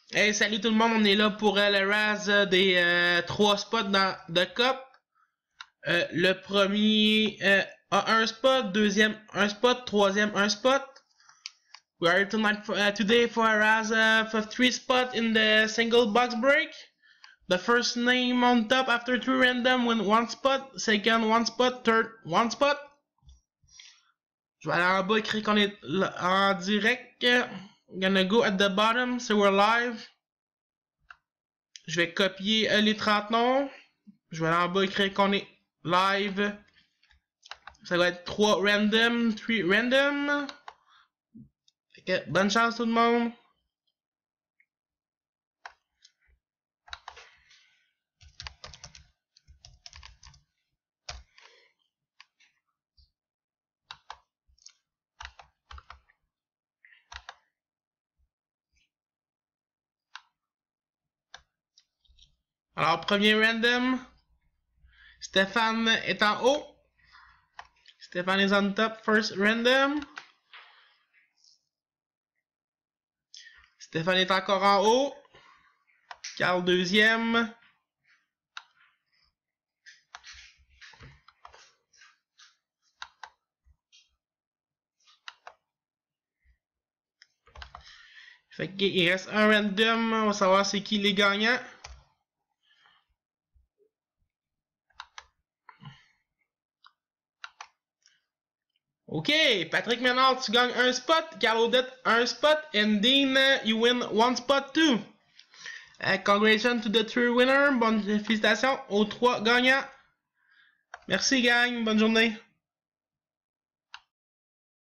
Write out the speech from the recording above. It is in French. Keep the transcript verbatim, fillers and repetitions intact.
Hey, salut tout le monde, on est là pour euh, le Raz euh, des euh, trois spots dans de Cup. Euh, le premier euh, a un spot, deuxième un spot, troisième un spot. We are here tonight for, uh, today for a Raz uh, for three spot in the single box break. The first name on top after three random win one spot, second one spot, third one spot. Je vais aller en bas écrire qu'on est en direct. I'm gonna go at the bottom so we're live. Je vais copier euh, les trente noms. Je vais aller en bas écrire qu'on est live. Ça va être trois random, trois random. Fait que bonne chance tout le monde. Alors, premier random. Stéphane est en haut. Stéphane est on top, first random. Stéphane est encore en haut. Carl deuxième. Fait qu'il reste un random. On va savoir c'est qui les gagnants. Ok, Patrick Ménard, tu gagnes un spot. Carl Odette, un spot. And Dean, you win one spot too. Uh, congratulations to the three winner. Bonne félicitations aux trois gagnants. Merci gang, bonne journée.